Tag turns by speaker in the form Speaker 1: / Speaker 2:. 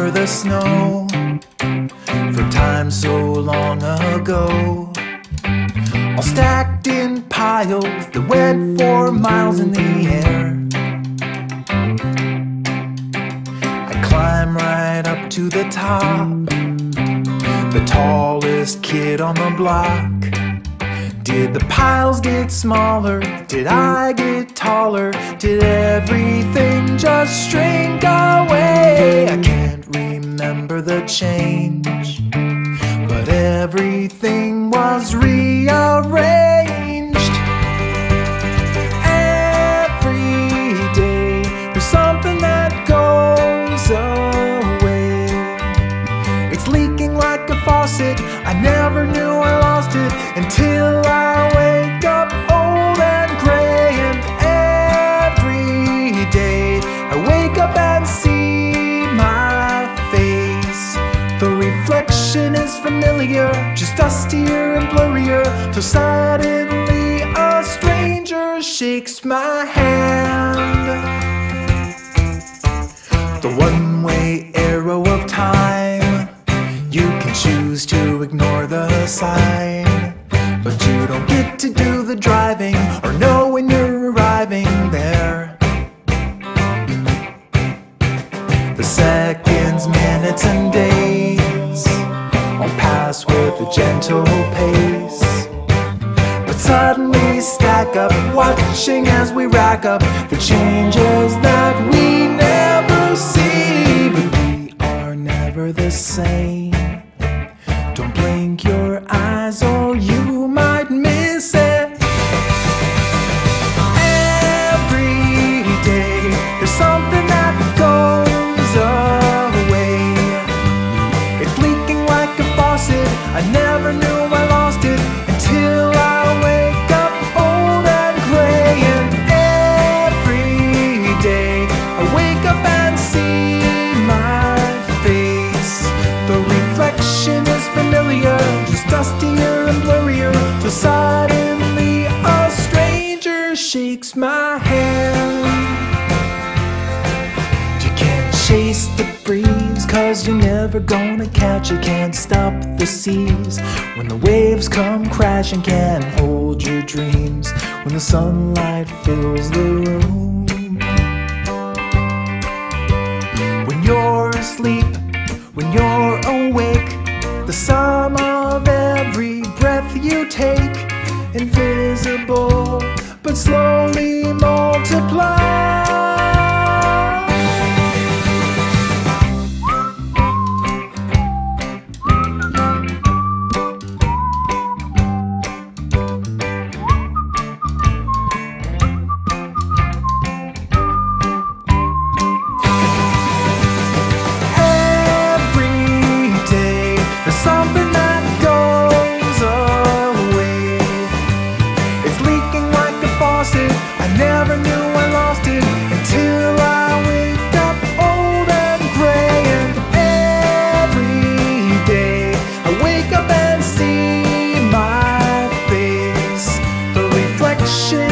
Speaker 1: remember the snow from time so long ago, all stacked in piles that went for miles in the air. I climb right up to the top, the tallest kid on the block. Did the piles get smaller? Did I get taller? Did everything just shrink away? I can't remember the change, but everything was rearranged. Every day there's something that goes away. It's leaking like a faucet. I never knew I lost it until I wake up old and gray. And every day I wake up and see my face. The reflection is familiar, just dustier and blurrier, till suddenly a stranger shakes my hand. The one-way arrow of time, you can choose to ignore the sign, but you don't get to do the driving or know when you're arriving there. The seconds, minutes, and days all pass with a gentle pace, but suddenly stack up, watching as we rack up the changes that we never see. But we are never the same. Don't blink your eyes or you might miss it. Every day there's something that goes away. It's leaking like a faucet. I never knew I lost it until I wake up old and gray. And every day I wake up and see my face. The reflection is familiar, just dustier and blurrier, till suddenly a stranger shakes my hand. You can't chase the breeze, 'cause you're never gonna catch it. Can't stop the seas when the waves come crashing. Can't hold your dreams when the sunlight fills the room. When you're asleep, when you're awake, the sum of every breath you take, invisible but slowly multiply. Something that goes away. It's leaking like a faucet. I never knew I lost it until I wake up old and gray. And every day I wake up and see my face. The reflection